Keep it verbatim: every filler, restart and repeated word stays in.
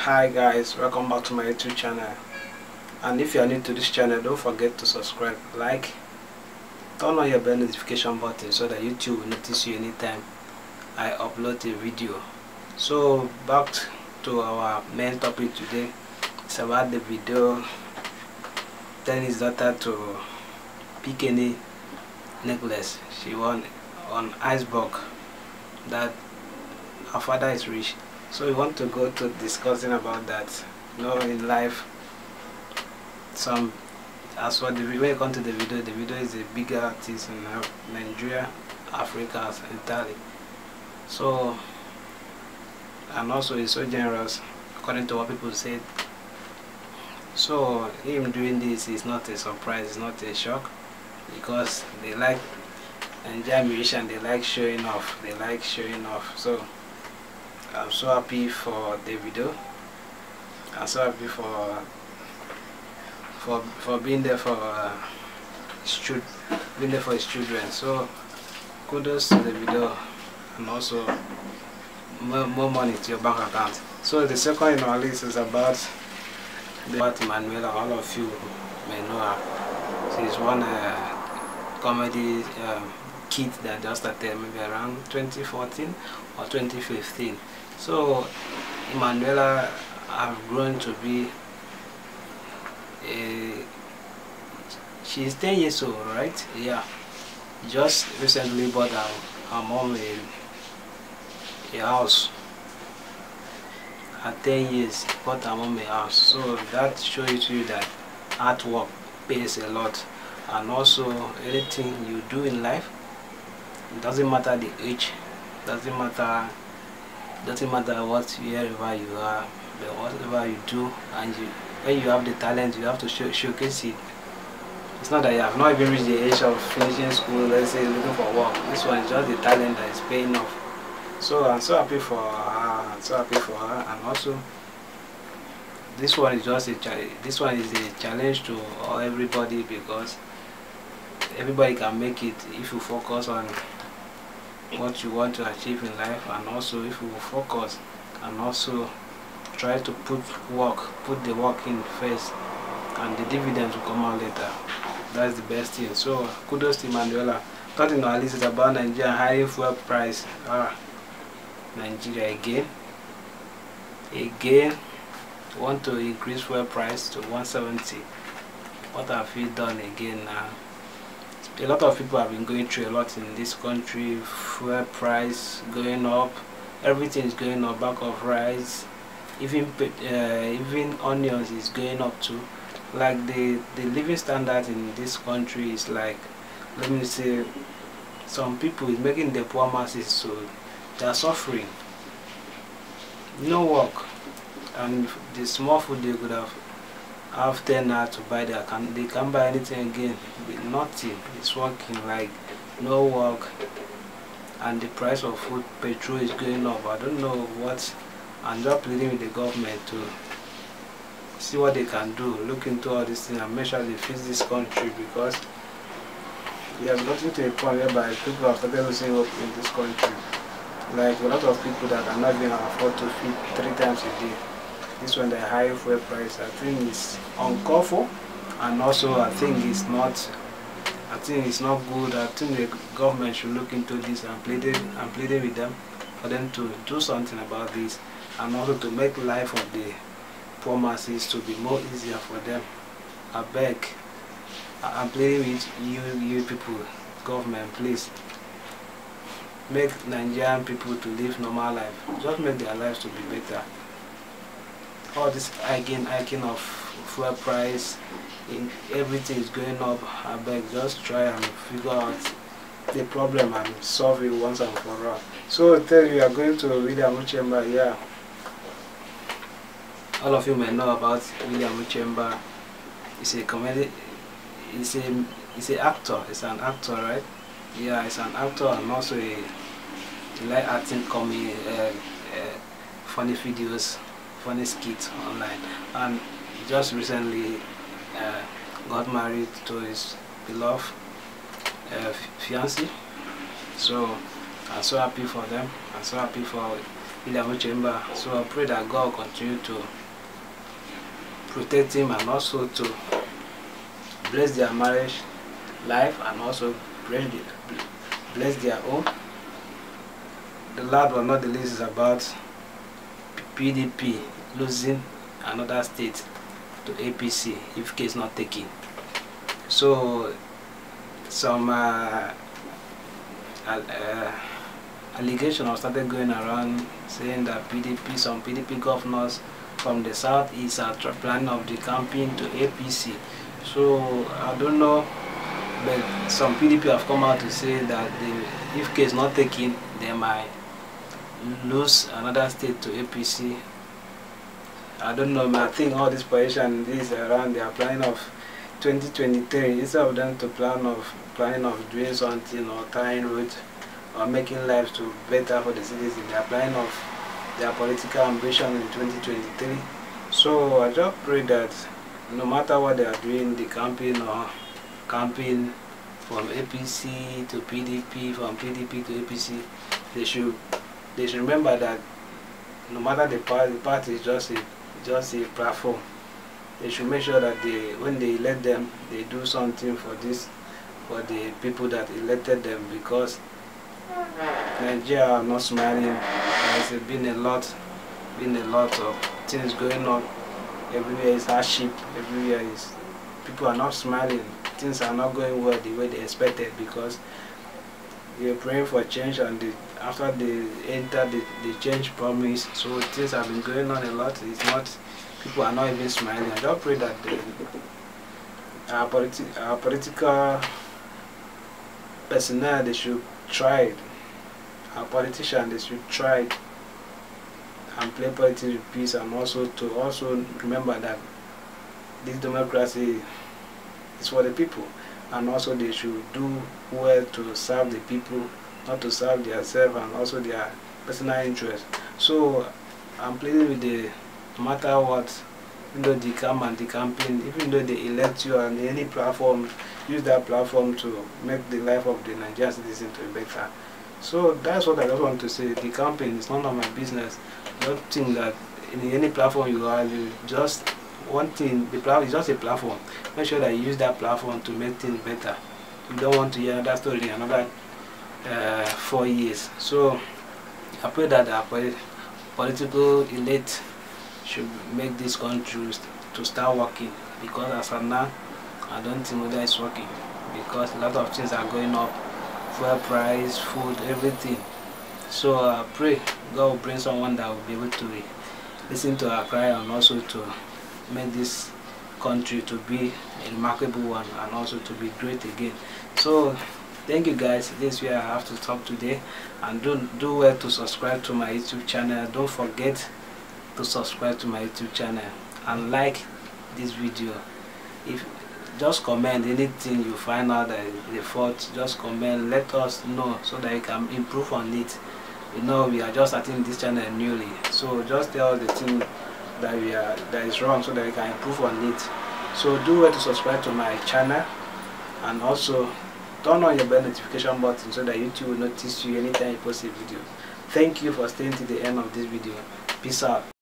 Hi guys, welcome back to my YouTube channel. And if you are new to this channel, don't forget to subscribe, like, turn on your bell notification button so that YouTube will notice you anytime I upload a video. So back to our main topic today. It's about Davido telling his daughter to pick any necklace she won on iceberg, that her father is rich. So we want to go to discussing about that. You know, in life, some as for the when it comes to Davido, Davido is a bigger artist in Nigeria, Africa, and Italy. So, and also he's so generous, according to what people said. So him doing this is not a surprise, it's not a shock, because they like Nigerian musicians, they like showing off, they like showing off. So I'm so happy for Davido. I'm so happy for for for being there for uh, his children, being there for his children. So kudos to Davido, and also more, more money to your bank account. So the second in our list is about the about Manuela. All of you may know her. She's one uh, comedy um, kid that just started maybe around twenty fourteen or twenty fifteen. So Manuela have grown to be a, she's ten years old, right? Yeah. Just recently bought her, her mom a, a house. At ten years, bought her mom a house. So that shows you that hard work pays a lot. And also anything you do in life, it doesn't matter the age, doesn't matter doesn't matter what wherever you are, but whatever you do, and you when you have the talent, you have to show, showcase it. It's not that you have not even reached the age of finishing school, let's say looking for work. This one is just the talent that is paying off. So I'm so happy for her, I'm so happy for her, and also this one is just a this one is a challenge to everybody, because everybody can make it if you focus on what you want to achieve in life, and also if you focus and also try to put work, put the work in first, and the dividends will come out later. That's the best thing. So kudos to Manuela. Third in our list is about Nigeria high fuel price. Ah, Nigeria again. Again, want to increase fuel price to one seventy. What have we done again now? A lot of people have been going through a lot in this country. Fuel price going up, everything is going up. Back of rice, even uh, even onions is going up too. Like the the living standard in this country is like, let me say, some people is making the poor masses, so they are suffering. No work, and the small food they could have have ten now to buy, their can they can't buy anything again. With nothing, it's working, like no work, and the price of food, petrol is going up. I don't know what. I'm just pleading with the government to see what they can do, look into all these things and make sure they fix this country, because we have gotten to a point whereby people have started losing hope in this country. Like a lot of people that cannot even afford to feed three times a day. This one, the high fuel price, I think is uncalled for, and also I think it's not. I think it's not good. I think the government should look into this and plead it and plead it with them for them to do something about this, and also to make life of the poor masses to be more easier for them. I beg. I'm pleading with you, you people, government, please make Nigerian people to live normal life. Just make their lives to be better. All this hiking, hiking of fuel price, in everything is going up. I beg, just try and figure out the problem and solve it once and for all. So I tell you, we are going to William Uchemba. Yeah, all of you may know about William Uchemba. He's a comedy. He's a he's an actor. He's an actor, right? Yeah, he's an actor, and also a he like acting, comedy, uh, uh, funny videos, funny skits online, and just recently uh, got married to his beloved uh, fiancée. So I'm so happy for them. I'm so happy for Uchemba. So I pray that God will continue to protect him and also to bless their marriage life and also bless, the, bless their own. The last but not the least is about P D P losing another state to A P C if case not taken. So some uh, uh, allegations have started going around saying that P D P, some P D P governors from the southeast are planning of the campaign to A P C. So I don't know, but some P D P have come out to say that they, if case not taken, they might lose another state to A P C. I don't know, I think all this position this around, they are planning of twenty twenty-three, instead of them to plan of planning of doing something or tying roads or making lives to better for the citizens, they are planning of their political ambition in twenty twenty-three. So I just pray that no matter what they are doing, the campaign or campaign from A P C to P D P, from P D P to A P C, they should they should remember that no matter the party, the party is just a just a platform. They should make sure that they, when they elect them, they do something for this, for the people that elected them, because Nigeria are not smiling. There's been a lot, been a lot of things going on. Everywhere is hardship. Everywhere is people are not smiling. Things are not going well the way they expected, because they are praying for change, and they, after they enter the, the change promise, so things have been going on a lot. It's not, people are not even smiling. I just pray that the, our, politi our political personnel, they should try it. Our politicians, they should try it and play politics with peace, and also to also remember that this democracy is for the people, and also they should do well to serve the people, not to serve themselves and also their personal interests. So I'm pleading with the, no matter what, even though they come and the campaign, even though they elect you on any platform, use that platform to make the life of the Nigerian citizen to be better. So that's what I just want to say. The campaign is none of my business. Don't think that in any platform you are, you just one thing, the platform is just a platform. Make sure that you use that platform to make things better. You don't want to hear another story another uh, four years. So I pray that our political elite should make this country to start working, because as of now, I don't think whether it's working, because a lot of things are going up, fuel price, food, everything. So I pray God will bring someone that will be able to listen to our cry, and also to make this country to be a remarkable one, and also to be great again. So thank you guys. This is where I have to stop today, and do do well to subscribe to my YouTube channel. Don't forget to subscribe to my YouTube channel and like this video. If just comment anything you find out that the fault, just comment, let us know so that you can improve on it. You know, we are just starting this channel newly, so just tell the thing that we are that is wrong so that we can improve on it. So do well to subscribe to my channel, and also turn on your bell notification button so that YouTube will notice you anytime you post a video. Thank you for staying to the end of this video. Peace out.